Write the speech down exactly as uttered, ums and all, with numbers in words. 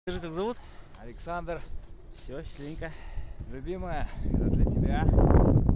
Скажи, как зовут? Александр, Все, счастливенько. любимая, это для тебя.